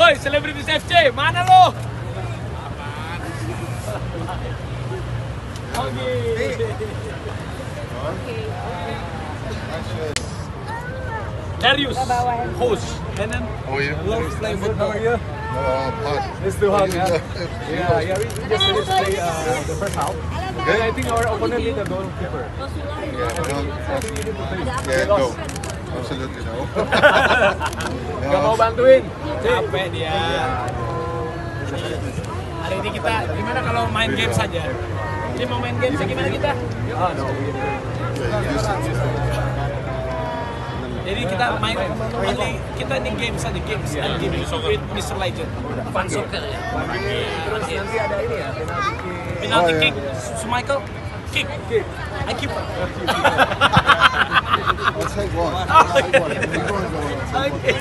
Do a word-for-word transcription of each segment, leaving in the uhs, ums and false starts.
Woi, Selebritis F C, mana lo? Oke. Darius, host, and then Oh yeah. love playing football. How are you? Uh, hot. It's too hot, yeah. Yeah, yeah. We just finished play uh, the first half. Okay. And I think our opponent need a goalkeeper. Yeah, no. I think you need to play. Yeah, no. Absolutely no. Gak mau bantuin. Capek dia. Hari ini kita gimana kalau main game saja? Ini mau main game gimana kita? Oh, no. Jadi kita main ini kita ini game saja games and game with Mister Legend. Fun soccer ya. Terus nanti ada ini ya penalti kick. So Michael kick. I keep. I'll take one. Oh, Take one. We're going to go. Okay.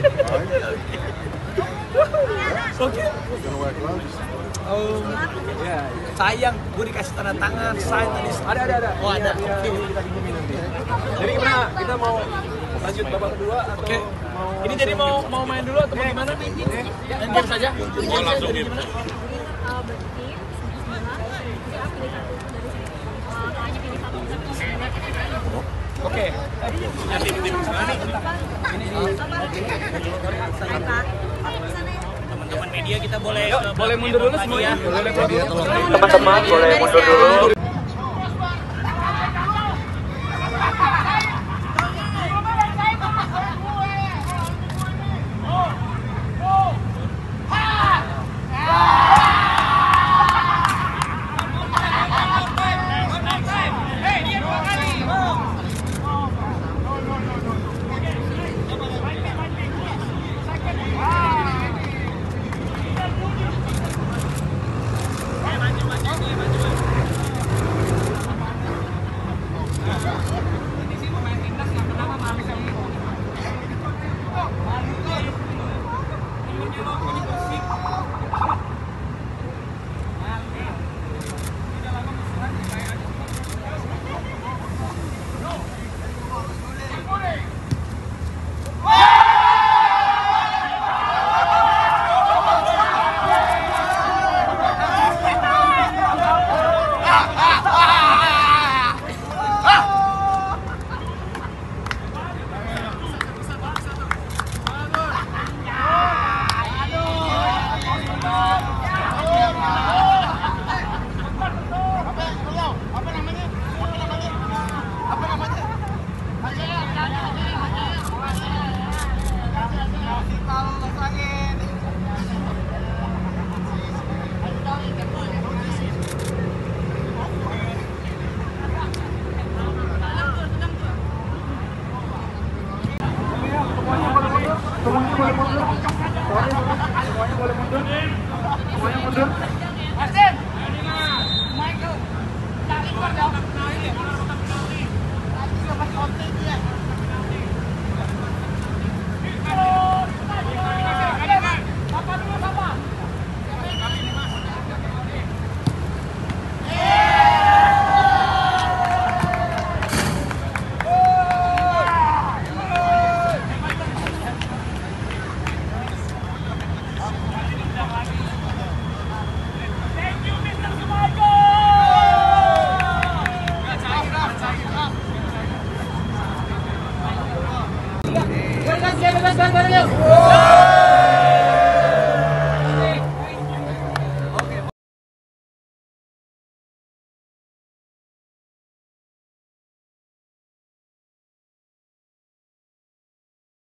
Oke. Gonna wear gloves. Oh, ya. Sayang, gue dikasih tanda tangan, sign tadi. Ada, ada, ada. Oh, ada. Oke. Kita pinjemin nanti. Jadi gimana? Kita mau lanjut babak kedua atau okay. mau ini jadi mau mau main dulu atau mau gimana? Main game saja. Mau langsung game. Oke. Teman-teman media kita boleh boleh mundur dulu semua ya. Boleh teman-teman boleh mundur dulu. Semuanya boleh mundur. Semuanya boleh mundur. Semuanya mundur. Asim. Michael. Tak keluar dah. Siapa konten dia? Apa dulu apa? Kami ini Mas. Let's go, let's go, let's go.